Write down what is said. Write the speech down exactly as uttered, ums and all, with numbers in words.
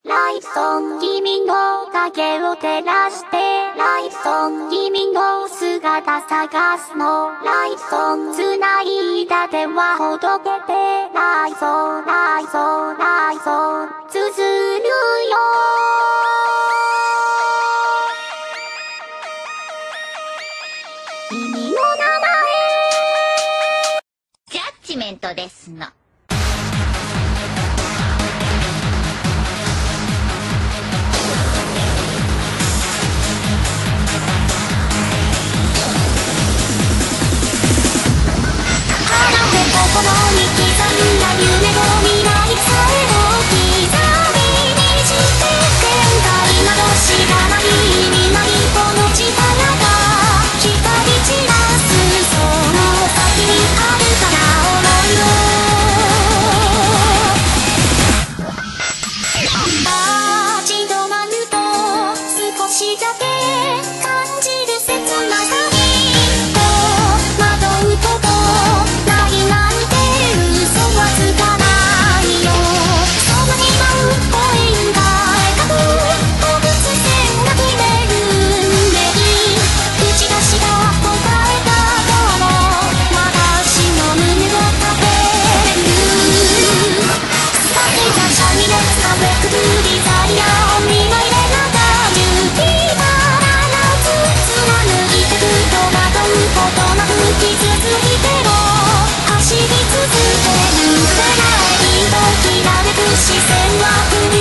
ライソン君の影を照らしてライソン君の姿探すのライソン繋いだ手はほどけてライソンライソンライソン綴るよ君の名前ジャッジメントですの。 心に刻んだ夢の未来さえを刻みにして現在など知らない未来との力が光散らすその先にあるから思いを立ち止まると少しだけ感じる切なさにと惑うことないなつかないよそばに舞う声が描く放物線が決める運命打ち出した答えがどうも私の胸を食べる使ってたシャミネスがめくるデザイアを磨いて中重機から夏貫いてくと惑うことなく傷ついても走り続けるきらめく視線は